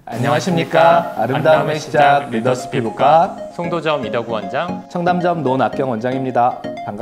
안녕하십니까. 아름다움의 시작 리더스 피부과 송도점 이덕우 원장, 청담점 노낙경 원장입니다.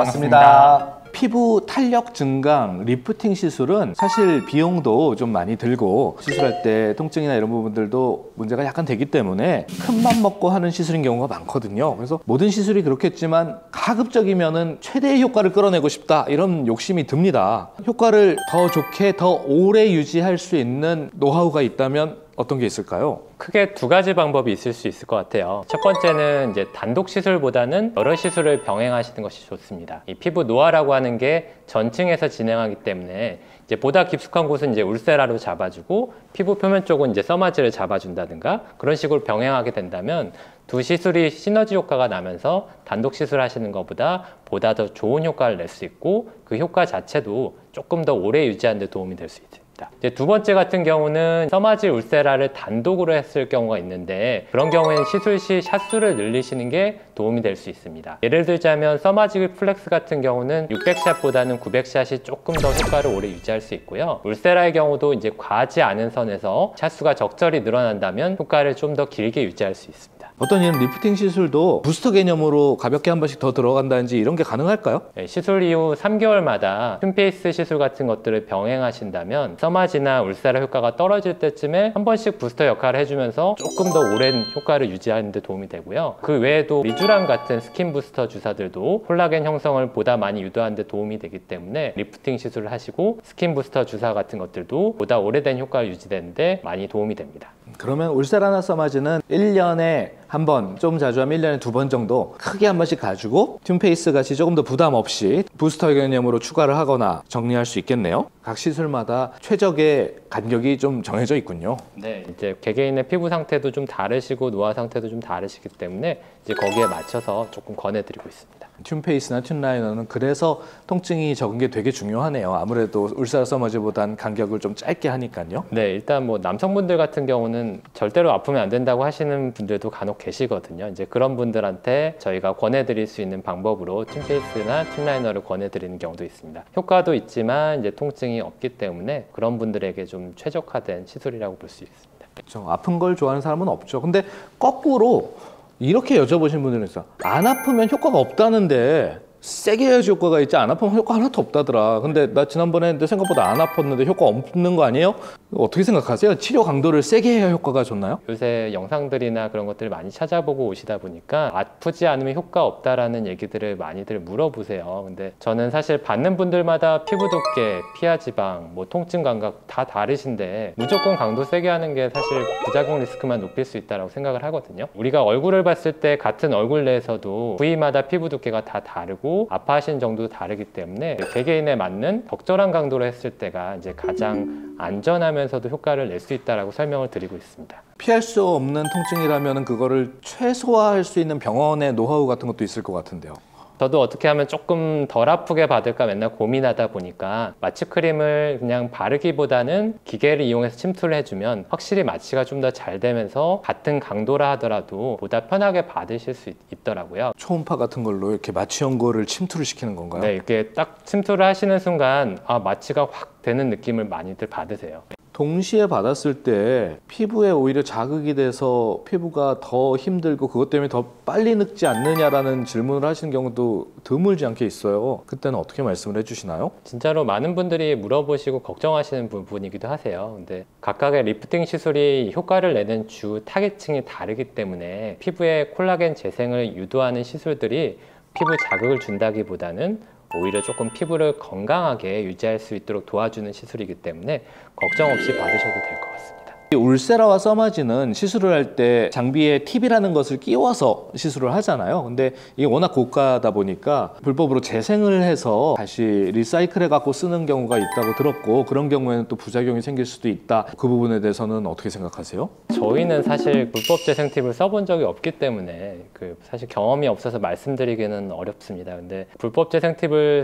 반갑습니다. 피부 탄력 증강, 리프팅 시술은 사실 비용도 좀 많이 들고 시술할 때 통증이나 이런 부분들도 문제가 약간 되기 때문에 큰맘 먹고 하는 시술인 경우가 많거든요. 그래서 모든 시술이 그렇겠지만 가급적이면은 최대의 효과를 끌어내고 싶다 이런 욕심이 듭니다. 효과를 더 좋게 더 오래 유지할 수 있는 노하우가 있다면 어떤 게 있을까요? 크게 두 가지 방법이 있을 수 있을 것 같아요. 첫 번째는 이제 단독 시술보다는 여러 시술을 병행하시는 것이 좋습니다. 이 피부 노화라고 하는 게 전층에서 진행하기 때문에 이제 보다 깊숙한 곳은 이제 울세라로 잡아주고 피부 표면 쪽은 이제 써마지를 잡아준다든가 그런 식으로 병행하게 된다면 두 시술이 시너지 효과가 나면서 단독 시술하시는 것보다 보다 더 좋은 효과를 낼 수 있고 그 효과 자체도 조금 더 오래 유지하는 데 도움이 될 수 있습니다. 이제 두 번째 같은 경우는 써마질 울세라를 단독으로 했을 경우가 있는데 그런 경우에는 시술 시 샷수를 늘리시는 게 도움이 될 수 있습니다. 예를 들자면 써마질 플렉스 같은 경우는 600샷보다는 900샷이 조금 더 효과를 오래 유지할 수 있고요. 울세라의 경우도 이제 과하지 않은 선에서 샷수가 적절히 늘어난다면 효과를 좀 더 길게 유지할 수 있습니다. 어떤 이런 리프팅 시술도 부스터 개념으로 가볍게 한 번씩 더 들어간다든지 이런 게 가능할까요? 네, 시술 이후 3개월마다 튠페이스 시술 같은 것들을 병행하신다면 써마지나 울세라 효과가 떨어질 때쯤에 한 번씩 부스터 역할을 해주면서 조금 더 오랜 효과를 유지하는 데 도움이 되고요. 그 외에도 리쥬란 같은 스킨 부스터 주사들도 콜라겐 형성을 보다 많이 유도하는 데 도움이 되기 때문에 리프팅 시술을 하시고 스킨 부스터 주사 같은 것들도 보다 오래된 효과를 유지되는 데 많이 도움이 됩니다. 그러면 울세라나 써마지는 1년에 한 번, 좀 자주 하면 1년에 2번 정도 크게 한 번씩 가지고 튠페이스 같이 조금 더 부담 없이 부스터 개념으로 추가를 하거나 정리할 수 있겠네요. 각 시술마다 최적의 간격이 좀 정해져 있군요. 네, 이제 개개인의 피부 상태도 좀 다르시고 노화 상태도 좀 다르시기 때문에 이제 거기에 맞춰서 조금 권해드리고 있습니다. 튠페이스나 튠라이너는 그래서 통증이 적은 게 되게 중요하네요. 아무래도 울세라 써마지보단 간격을 좀 짧게 하니까요. 네, 일단 뭐 남성분들 같은 경우는 절대로 아프면 안 된다고 하시는 분들도 간혹 계시거든요. 이제 그런 분들한테 저희가 권해드릴 수 있는 방법으로 튠페이스나 튠라이너를 권해드리는 경우도 있습니다. 효과도 있지만 이제 통증이 없기 때문에 그런 분들에게 좀 최적화된 시술이라고 볼 수 있습니다. 그렇죠. 아픈 걸 좋아하는 사람은 없죠. 근데 거꾸로 이렇게 여쭤보신 분들은 있어요. 안 아프면 효과가 없다는데 세게 해야지 효과가 있지 안 아프면 효과 하나도 없다더라. 근데 나 지난번에 했는데 생각보다 안 아팠는데 효과 없는 거 아니에요? 어떻게 생각하세요? 치료 강도를 세게 해야 효과가 좋나요? 요새 영상들이나 그런 것들을 많이 찾아보고 오시다 보니까 아프지 않으면 효과 없다라는 얘기들을 많이들 물어보세요. 근데 저는 사실 받는 분들마다 피부 두께, 피하 지방, 뭐 통증 감각 다 다르신데 무조건 강도 세게 하는 게 사실 부작용 리스크만 높일 수 있다고 생각을 하거든요. 우리가 얼굴을 봤을 때 같은 얼굴 내에서도 부위마다 피부 두께가 다 다르고 아파하시는 정도도 다르기 때문에 개개인에 맞는 적절한 강도로 했을 때가 이제 가장 안전하면서도 효과를 낼 수 있다고 설명을 드리고 있습니다. 피할 수 없는 통증이라면 그거를 최소화할 수 있는 병원의 노하우 같은 것도 있을 것 같은데요. 저도 어떻게 하면 조금 덜 아프게 받을까 맨날 고민하다 보니까 마취 크림을 그냥 바르기보다는 기계를 이용해서 침투를 해주면 확실히 마취가 좀 더 잘 되면서 같은 강도라 하더라도 보다 편하게 받으실 수 있더라고요. 초음파 같은 걸로 이렇게 마취 연고를 침투를 시키는 건가요? 네, 이렇게 딱 침투를 하시는 순간 마취가 확 되는 느낌을 많이들 받으세요. 동시에 받았을 때 피부에 오히려 자극이 돼서 피부가 더 힘들고 그것 때문에 더 빨리 늙지 않느냐라는 질문을 하시는 경우도 드물지 않게 있어요. 그때는 어떻게 말씀을 해주시나요? 진짜로 많은 분들이 물어보시고 걱정하시는 부분이기도 하세요. 근데 각각의 리프팅 시술이 효과를 내는 주 타겟층이 다르기 때문에 피부에 콜라겐 재생을 유도하는 시술들이 피부 자극을 준다기보다는 오히려 조금 피부를 건강하게 유지할 수 있도록 도와주는 시술이기 때문에 걱정 없이 받으셔도 될 것 같습니다. 울세라와 써마지는 시술을 할 때 장비에 팁이라는 것을 끼워서 시술을 하잖아요. 근데 이게 워낙 고가다 보니까 불법으로 재생을 해서 다시 리사이클해 갖고 쓰는 경우가 있다고 들었고 그런 경우에는 또 부작용이 생길 수도 있다. 그 부분에 대해서는 어떻게 생각하세요? 저희는 사실 불법 재생 팁을 써본 적이 없기 때문에 사실 경험이 없어서 말씀드리기는 어렵습니다. 근데 불법 재생 팁을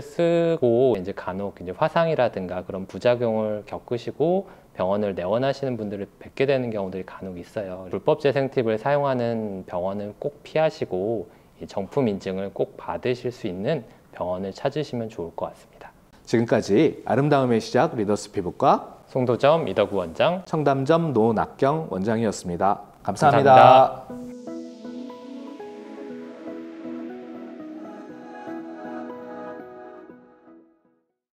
쓰고 이제 간혹 이제 화상이라든가 그런 부작용을 겪으시고 병원을 내원하시는 분들을 뵙게 되는 경우들이 간혹 있어요. 불법 재생 팁을 사용하는 병원은 꼭 피하시고 이 정품 인증을 꼭 받으실 수 있는 병원을 찾으시면 좋을 것 같습니다. 지금까지 아름다움의 시작 리더스 피부과 송도점 이덕우 원장, 청담점 노낙경 원장이었습니다. 감사합니다. 감사합니다.